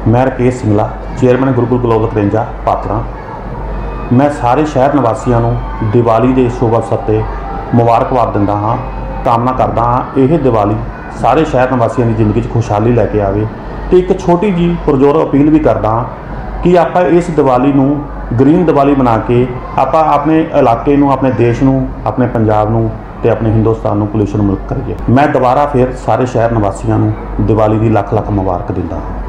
मैं Rakesh Singla chairman Gurukul global Karanja Patra. मैं सारे शहर निवासियों को दिवाली के शुभ अवसर पर मुबारकबाद दिंदा हाँ। कामना करदा हाँ यह दिवाली सारे शहर निवासियों की जिंदगी खुशहाली लैके आवे। तो एक छोटी जी पुरजोर अपील भी करदा हाँ कि आप इस दिवाली नूं ग्रीन दिवाली बना के आप अपने इलाके नूं, अपने देश नूं, अपने पंजाब नूं ते अपने हिंदुस्तान नूं पोल्यूशन मुक्त करिए। मैं दोबारा फिर सारे शहर निवासियों को दिवाली की लख लख मुबारक दिंदा हाँ।